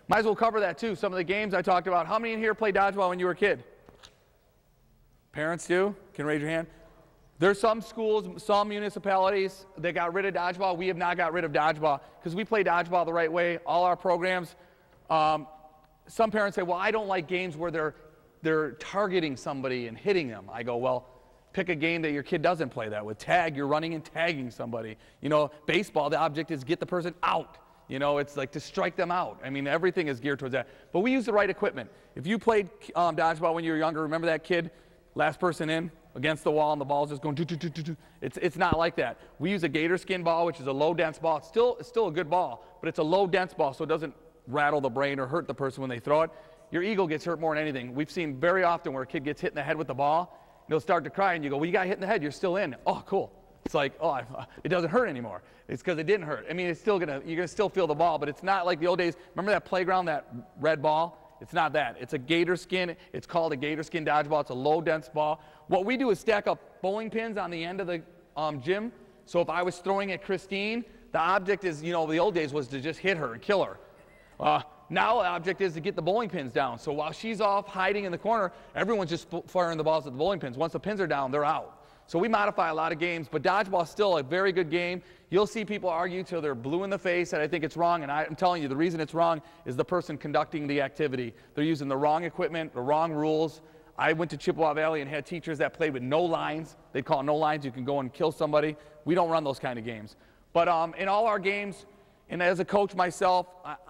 Might as well cover that too. Some of the games I talked about. How many in here played dodgeball when you were a kid? Parents do? Can raise your hand. There's some schools, some municipalities that got rid of dodgeball. We have not got rid of dodgeball because we play dodgeball the right way. All our programs. Some parents say, well, I don't like games where they're targeting somebody and hitting them. I go, well, pick a game that your kid doesn't play that with. Tag, you're running and tagging somebody. You know, baseball, the object is get the person out. You know, it's like to strike them out. I mean, everything is geared towards that. But we use the right equipment. If you played dodgeball when you were younger, remember that kid, last person in, against the wall, and the ball's just going do, do, do, do, do. It's not like that. We use a gator skin ball, which is a low dense ball. It's still a good ball, but it's a low dense ball, so it doesn't rattle the brain or hurt the person when they throw it. Your ego gets hurt more than anything. We've seen very often where a kid gets hit in the head with the ball, and they'll start to cry, and you go, well, you got hit in the head, you're still in. Oh, cool. It's like, oh, it doesn't hurt anymore. It's because it didn't hurt. I mean, you're gonna still feel the ball, but it's not like the old days. Remember that playground, that red ball? It's not that. It's a gator skin. It's called a gator skin dodgeball. It's a low dense ball. What we do is stack up bowling pins on the end of the gym. So if I was throwing at Christine, the object is, you know, the old days was to just hit her and kill her. Now the object is to get the bowling pins down. So while she's off hiding in the corner, everyone's just firing the balls at the bowling pins. Once the pins are down, they're out. So we modify a lot of games, but dodgeball is still a very good game. You'll see people argue till they're blue in the face, and I think it's wrong. And I'm telling you, the reason it's wrong is the person conducting the activity. They're using the wrong equipment, the wrong rules. I went to Chippewa Valley and had teachers that played with no lines. They'd call it no lines. You can go and kill somebody. We don't run those kind of games. But in all our games, and as a coach myself,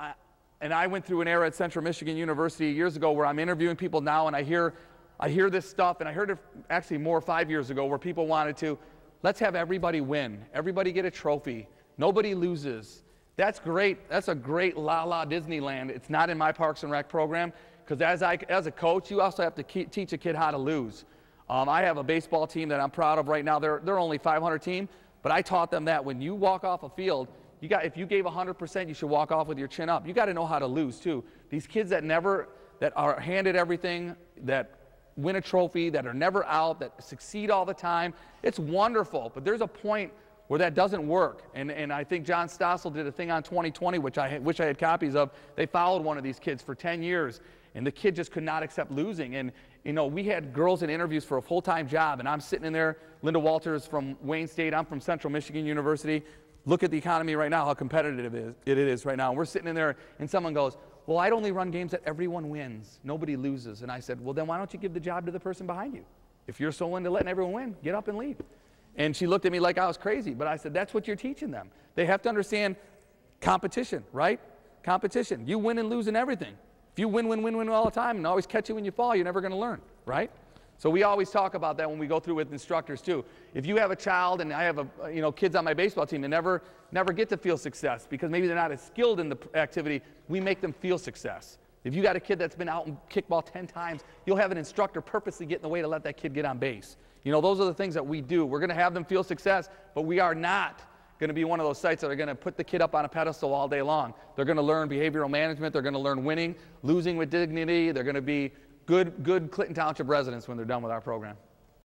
I went through an era at Central Michigan University years ago where I'm interviewing people now, and I hear this stuff, and I heard it actually more 5 years ago where people wanted to, let's have everybody win. Everybody get a trophy. Nobody loses. That's great. That's a great la-la Disneyland. It's not in my Parks and Rec program because as a coach, you also have to teach a kid how to lose. I have a baseball team that I'm proud of right now. They're only 500 team, but I taught them that when you walk off a field, if you gave 100%, you should walk off with your chin up. You got to know how to lose too. These kids that are handed everything, that win a trophy, that are never out, that succeed all the time. It's wonderful, but there's a point where that doesn't work. And I think John Stossel did a thing on 2020, which I wish I had copies of. They followed one of these kids for 10 years, and the kid just could not accept losing. And, you know, we had girls in interviews for a full-time job, and I'm sitting in there. Linda Walters from Wayne State. I'm from Central Michigan University. Look at the economy right now, how competitive it is right now. And we're sitting in there, and someone goes, well, I'd only run games that everyone wins. Nobody loses. And I said, well, then why don't you give the job to the person behind you? If you're so into letting everyone win, get up and leave. And she looked at me like I was crazy. But I said, that's what you're teaching them. They have to understand competition, right? Competition. You win and lose in everything. If you win all the time and always catch you when you fall, you're never going to learn, right? So we always talk about that when we go through with instructors too. If you have a child, and I have kids on my baseball team that never get to feel success because maybe they're not as skilled in the activity, we make them feel success. If you got a kid that's been out and kickball 10 times, you'll have an instructor purposely get in the way to let that kid get on base. You know, those are the things that we do. We're going to have them feel success, but we are not going to be one of those sites that are going to put the kid up on a pedestal all day long. They're going to learn behavioral management. They're going to learn winning, losing with dignity. They're going to be good Clinton Township residents when they're done with our program.